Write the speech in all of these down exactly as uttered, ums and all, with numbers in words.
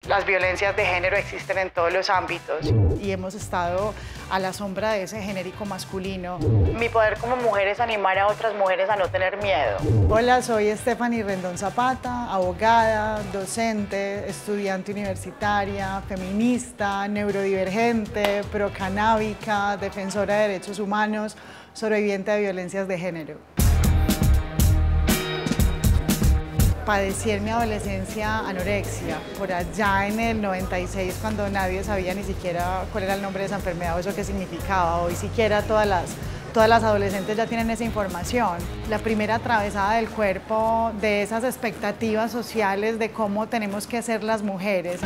Las violencias de género existen en todos los ámbitos y hemos estado a la sombra de ese genérico masculino. Mi poder como mujer es animar a otras mujeres a no tener miedo. Hola, soy Stephanie Rendón Zapata, abogada, docente, estudiante universitaria, feminista, neurodivergente, procanábica, defensora de derechos humanos, sobreviviente de violencias de género. Padecí en mi adolescencia anorexia, por allá en el noventa y seis, cuando nadie sabía ni siquiera cuál era el nombre de esa enfermedad o eso qué significaba. Hoy siquiera todas las, todas las adolescentes ya tienen esa información. La primera atravesada del cuerpo de esas expectativas sociales de cómo tenemos que ser las mujeres.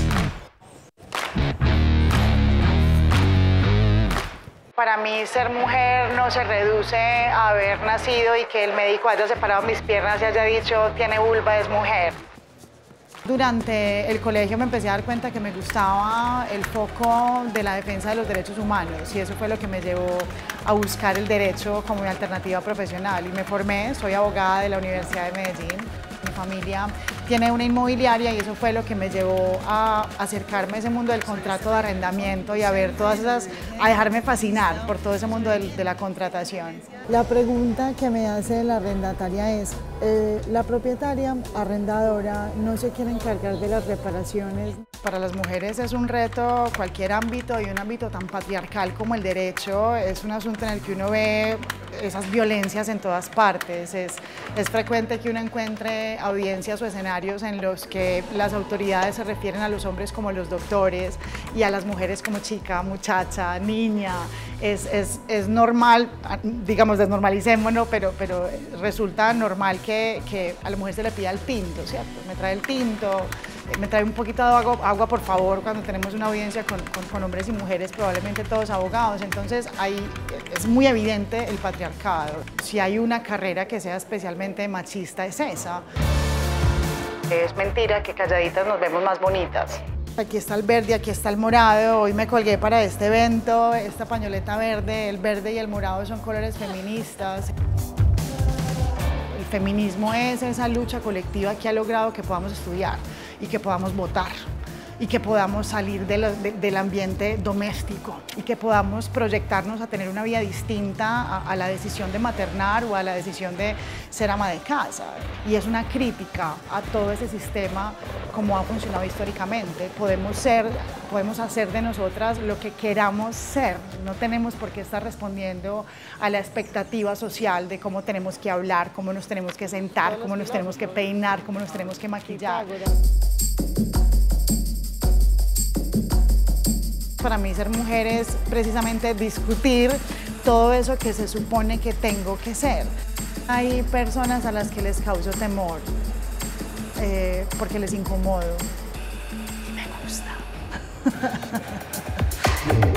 Para mí ser mujer no se reduce a haber nacido y que el médico haya separado mis piernas y haya dicho tiene vulva, es mujer. Durante el colegio me empecé a dar cuenta que me gustaba el foco de la defensa de los derechos humanos y eso fue lo que me llevó a buscar el derecho como mi alternativa profesional y me formé, soy abogada de la Universidad de Medellín. Mi familia tiene una inmobiliaria y eso fue lo que me llevó a acercarme a ese mundo del contrato de arrendamiento y a ver todas esas, a dejarme fascinar por todo ese mundo de, de la contratación. La pregunta que me hace la arrendataria es, eh, la propietaria arrendadora no se quiere encargar de las reparaciones. Para las mujeres es un reto cualquier ámbito y un ámbito tan patriarcal como el derecho, es un asunto en el que uno ve esas violencias en todas partes, es, es frecuente que uno encuentre audiencias o escenarios en los que las autoridades se refieren a los hombres como los doctores y a las mujeres como chica, muchacha, niña, es, es, es normal, digamos desnormalicémonos, pero, pero resulta normal que, que a la mujer se le pida el tinto, ¿cierto? Me trae el tinto, me trae un poquito de agua, agua por favor, cuando tenemos una audiencia con, con, con hombres y mujeres, probablemente todos abogados, entonces ahí es muy evidente el patriarcado. Si hay una carrera que sea especialmente machista es esa. Es mentira que calladitas nos vemos más bonitas. Aquí está el verde, aquí está el morado, hoy me colgué para este evento, esta pañoleta verde, el verde y el morado son colores feministas. El feminismo es esa lucha colectiva que ha logrado que podamos estudiar y que podamos votar y que podamos salir de lo, de, del ambiente doméstico y que podamos proyectarnos a tener una vida distinta a, a la decisión de maternar o a la decisión de ser ama de casa. Y es una crítica a todo ese sistema como ha funcionado históricamente. Podemos ser, podemos hacer de nosotras lo que queramos ser. No tenemos por qué estar respondiendo a la expectativa social de cómo tenemos que hablar, cómo nos tenemos que sentar, cómo nos tenemos que peinar, cómo nos tenemos que maquillar. Para mí ser mujer es precisamente discutir todo eso que se supone que tengo que ser. Hay personas a las que les causo temor eh, porque les incomodo y me gusta.